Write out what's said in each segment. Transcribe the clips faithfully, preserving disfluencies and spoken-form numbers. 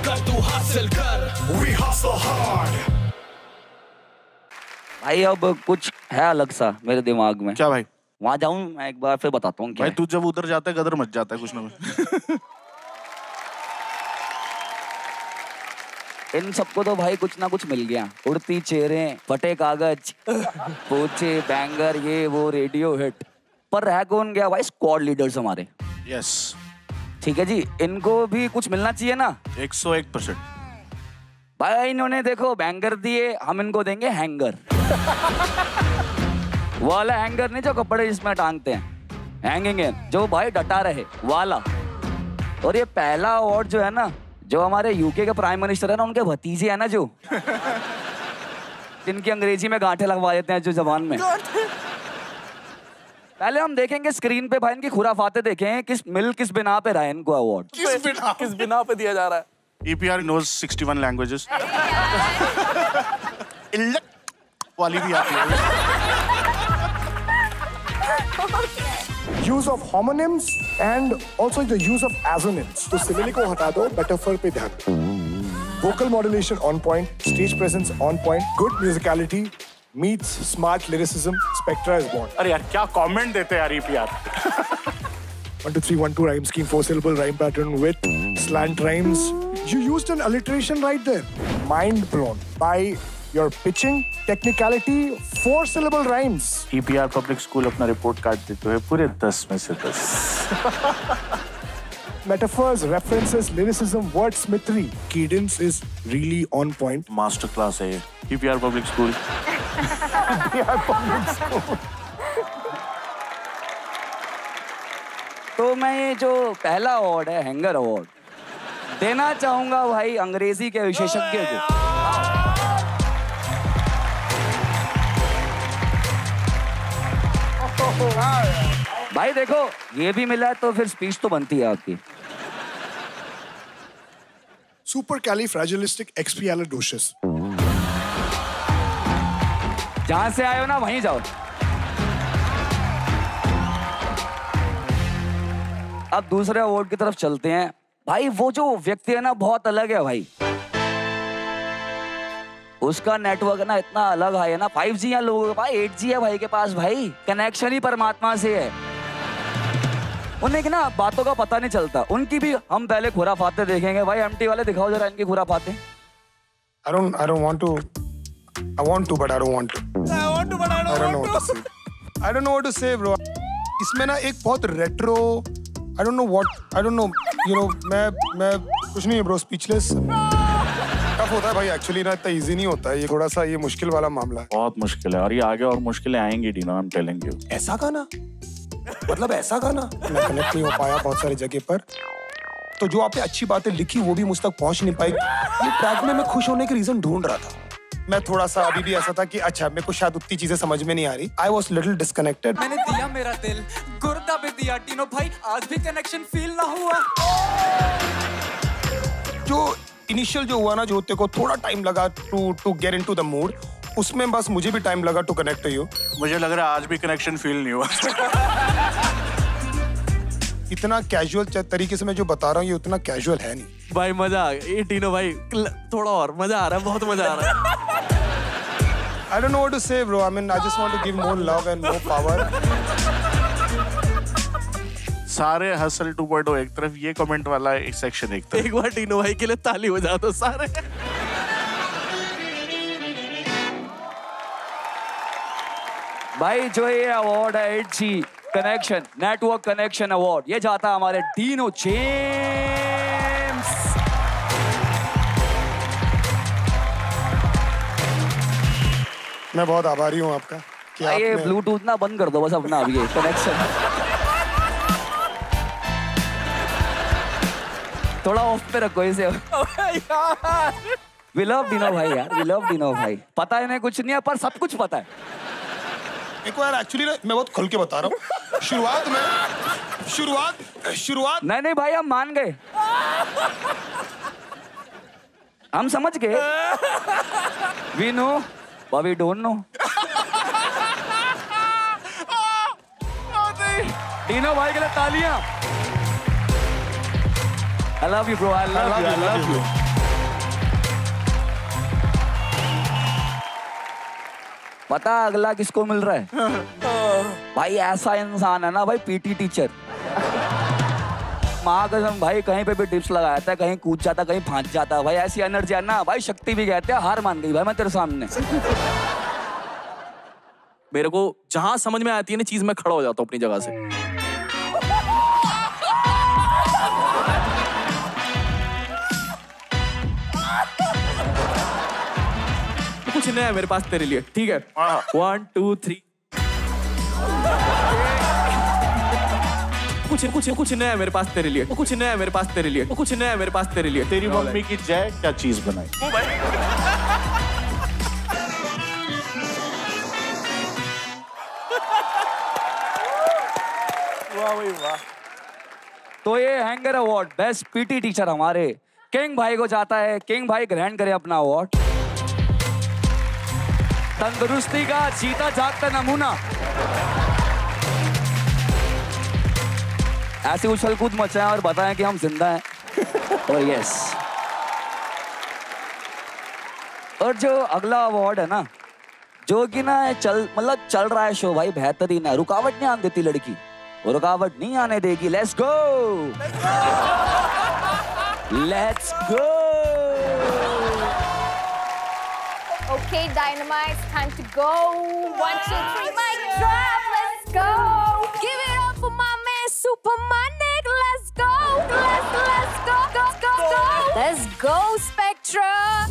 कर तू हासिल कर, we hustle hard। भाई अब कुछ है अलग सा मेरे दिमाग में। क्या भाई? वहां जाऊं मैं एक बार फिर बताता हूँ क्या भाई तू जब उधर जाता है गदर मच जाता है कुछ ना कुछ। इन सबको तो भाई कुछ ना कुछ मिल गया। उड़ती चेहरें, फटे कागज, पोचे, बैंगर, ये वो रेडियो हिट। पर रह कौन गया भाई? स्क्वाड लीडर्स हमारे। यस ठीक है जी, इनको भी कुछ मिलना चाहिए ना। एक सौ एक परसेंट। भाई इन्होंने देखो बैंगर दिए, हम इनको देंगे हैंगर। वाला हैंगर नहीं जो कपड़े जिसमें टांगते हैं, हैंगिंग है, जो भाई डटा रहे वाला। और ये पहला अवार्ड जो है ना, जो हमारे यूके के प्राइम मिनिस्टर है ना, उनके भतीजे है ना जो जिनकी अंग्रेजी में गांठे लगवा देते हैं जो जबान में। पहले हम देखेंगे स्क्रीन पे भाई इनकी खुराफाते देखें, किस मिल किस बिना पे रहा है इनको अवार्ड, किस बिना किस बिना पे दिया जा रहा है। E P R knows sixty-one languages। वाली भी आती है। Use of homonyms and also the use of assonance. तो simile को हटा दो, metaphor पे ध्यान दो। Vocal modulation on point, stage presence on point, good musicality meets smart lyricism. Spectra is born. अरे यार क्या कमेंट देते हैं यार E P R। One two three one two rhyme scheme, four syllable rhyme pattern with slant rhymes. You used an alliteration right there. Mind blown by your pitching, technicality, four syllable rhymes. E P R public school अपना report card देते हुए पूरे दस में से दस। Metaphors, references, lyricism, wordsmithery. Cadence is really on point. Master class है ये E P R public school. E P R public school. तो मैं ये जो पहला अवार्ड है हैंगर अवार्ड देना चाहूंगा भाई अंग्रेजी के विशेषज्ञ को। भाई देखो ये भी मिला है तो फिर स्पीच तो बनती है आपकी। Supercalifragilisticexpialidocious. जहां से आए हो ना वहीं जाओ। अब दूसरे अवार्ड की तरफ चलते हैं। भाई वो जो व्यक्ति है ना बहुत अलग है भाई, उसका नेटवर्क है ना इतना अलग है ना, फाइव जी है लोगों के पास, एट जी है भाई के पास। भाई कनेक्शन ही परमात्मा से है। उन्हें कि ना बातों का पता नहीं चलता। उनकी भी हम पहले खुराफाते देखेंगे। भाई एमटी वाले दिखाओ जरा इनकी खुराफाते। I don't, I don't want to. I want to, but I don't want to. I want to, but I I don't know what to say. I don't know what to say, bro. इसमें ना एक बहुत retro. I don't know what. I don't know. You know, मैं मैं कुछ नहीं है, bro. Speechless. Tough होता है भाई एक्चुअली ना, इतना इजी नहीं होता है ये, थोड़ा सा ये मुश्किल वाला मामला है। बहुत मुश्किल है और ये आगे और मुश्किलें आएंगी Dino, I am telling you. ऐसा गाना मतलब ऐसा गाना मैं कनेक्ट नहीं हो पाया बहुत सारी जगह पर। तो जो आपने अच्छी बातें लिखी वो भी मुझ तक पहुंच नहीं पाई। ये ट्रैक में मैं खुश होने के रीजन ढूंढ रहा था। मैं थोड़ा सा अभी भी ऐसा था कि अच्छा मेरे को शायद उतनी चीजें समझ में नहीं आ रही। I was little disconnected. मैंने दिया मेरा दिल गुर्दा भी दिया टीनो भाई, आज भी कनेक्शन फील ना हुआ। जो इनिशियल जो हुआ ना, जो तेरे को थोड़ा टाइम लगा to to get into the mood, उसमें बस मुझे भी टाइम लगा टू कनेक्ट टू यू। मुझे लग रहा है आज भी कनेक्शन फील नहीं हुआ। इतना कैजुअल तरीके से मैं जो बता रहा हूँ ये उतना कैजुअल है नहीं। भाई मजा आ गया ये टीनो भाई, थोड़ा और मजा आ रहा है, बहुत मजा आ रहा है। I don't know what to say, bro. I mean, I just want to give more love and more power. सारे हसल टू पॉइंट ओ एक तरफ, ये कमेंट वाला एक सेक्शन एक तरफ। एक बार टीनो भाई के लिए ताली बजा दो सारे। भाई जो ये अवार्ड है eight G connection network connection award, ये जाता है हमारे डीनो जेम्स। मैं बहुत आभारी हूँ आपका कि ये आपने ब्लूटूथ ना बंद कर दो बस अपना अब ये कनेक्शन थोड़ा ऑफ पे रखो इसे। वी लव डीनो भाई यार, वी लव डीनो भाई। पता है इन्हें कुछ नहीं है पर सब कुछ पता है। एक बार एक्चुअली ना मैं बहुत खुल के बता रहा हूँ। शुरुआत में शुरुआत शुरुआत नहीं नहीं भाई हम मान गए, हम समझ गए। We know but we don't know. Dino भाई के लिए तालियां। I love you, bro. I love, love you. you, I love you. पता अगला किसको मिल रहा है? भाई ऐसा इंसान है ना भाई, पीटी टीचर। माँ कसम भाई, कहीं पे भी डिप्स लगाता है, कहीं कूद जाता, कहीं फांस जाता भाई। ऐसी एनर्जी है ना भाई, शक्ति भी कहते हैं। हार मान गई भाई मैं तेरे सामने। मेरे को जहां समझ में आती है ना चीज, मैं खड़ा हो जाता हूँ अपनी जगह से। कुछ नया है मेरे पास तेरे लिए, ठीक है? One two three. कुछ कुछ कुछ नया है मेरे पास तेरे लिए, कुछ नया है मेरे पास तेरे लिए, कुछ नया है मेरे पास तेरे लिए। तेरी मम्मी की जय क्या चीज बनाई? वाह भाई वाह। तो ये hanger award best PT teacher हमारे किंग भाई को जाता है। किंग भाई ग्रहण करें अपना अवार्ड। तंदुरुस्ती का जीता जागता नमूना। ऐसे उछल कूद मचाएं और बताएं कि हम जिंदा हैं। और यस, और जो अगला अवार्ड है ना, जो कि ना चल मतलब चल रहा है शो भाई, बेहतरीन है। रुकावट नहीं आने देती लड़की, वो रुकावट नहीं आने देगी। Let's go, let's go. Okay, Dynamite, it's time to go. One, two, three, mic drop. Let's go. Give it up for my man, Supermanik. Let's go. Let's let's go, go, go, go. Let's go, Spectra.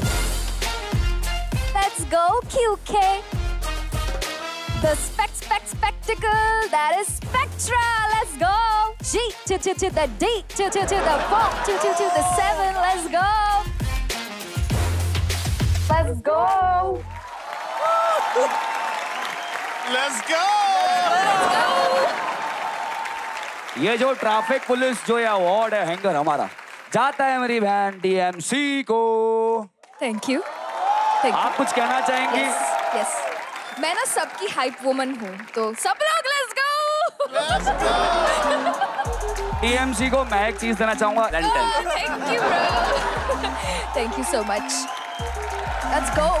Let's go, Q K. The spec, spec, spectacle. That is Spectra. Let's go. G to to to the D to to to the four to to to the seven. Let's go. Let's go. Let's go. ये जो traffic police जो ये award है hanger हमारा, जाता है मेरी बहन डीएमसी को। Thank you. थैंक आप कुछ कहना चाहेंगी? यस यस, मैं ना सबकी हाइप वुमन हूँ, तो सब लोग लेट्स गो। डीएमसी को मैं एक चीज देना चाहूंगा, lantern. Thank you bro, thank you so much. Let's go,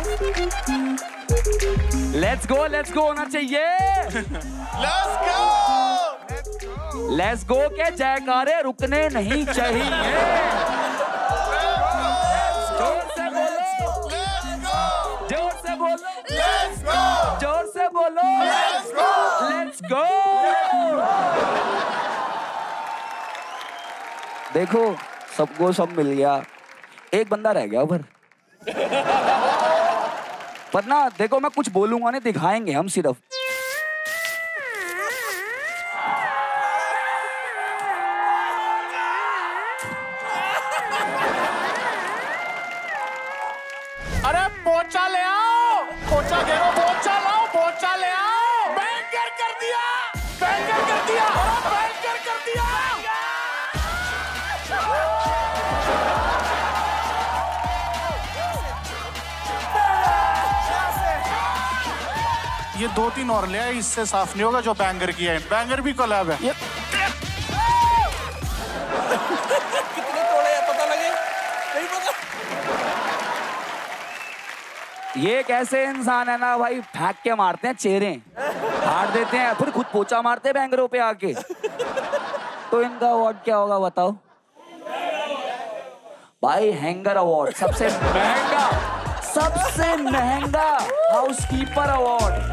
let's go, let's go होना चाहिए। Let's go. लेट्स गो के जयकारे रुकने नहीं चाहिए। जोर से बोलो, जोर से बोलो, जोर से बोलो, लेट्स गो। देखो सबको सब मिल गया, एक बंदा रह गया उधर। पर ना देखो, मैं कुछ बोलूंगा नहीं, दिखाएंगे हम सिर्फ। अरे पोचा ले आओ, पोचा घेरो, पोचा लाओ, पोचा ले आओ। बैंकर कर दिया, बैंकर कर दिया, बैंकर कर दिया। ये दो तीन और ले आए, इससे साफ नहीं होगा जो बैंगर किया है। बैंगर भी कोलैब है। कितने तोड़े हैं पता लगे? नहीं पता। ये एक ऐसे इंसान है ना भाई, फेंक के मारते हैं चेहरे, फाड़ देते हैं, फिर खुद पोछा मारते हैं बैंगरों पे आके। तो इनका अवार्ड क्या होगा बताओ भाई? हैंगर अवार्ड, सबसे महंगा, सबसे महंगा हाउसकीपर अवार्ड।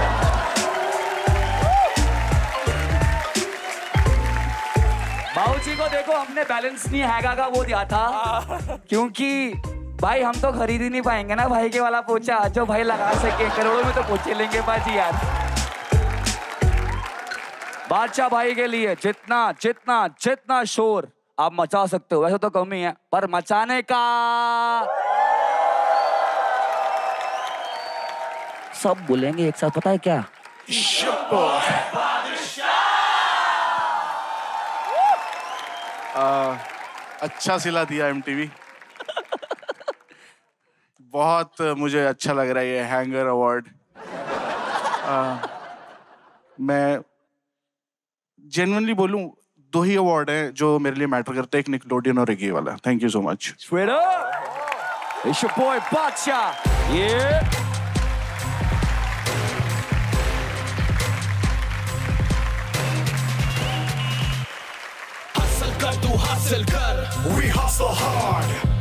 बाबूजी को देखो, हमने बैलेंस नहीं हैगा का वो दिया था, क्योंकि भाई हम तो खरीद ही नहीं पाएंगे ना भाई के वाला पोछा जो भाई लगा सके। करोड़ों में तो पोछे लेंगे बाजी यार। बादशाह भाई के लिए जितना जितना जितना शोर आप मचा सकते हो, वैसे तो कम ही है, पर मचाने का सब बोलेंगे एक साथ, पता है क्या? आ, अच्छा सिला दिया एमटीवी। बहुत मुझे अच्छा लग रहा है ये हैंगर अवार्ड। मैं जेन्युइनली बोलूं, दो ही अवार्ड हैं जो मेरे लिए मैटर करते हैं, एक निकलोडियन और एक ये वाला। Thank you so much. Straight up. It's your boy Bacha. Yeah. Hustle kar tu hustle kar, we hustle hard.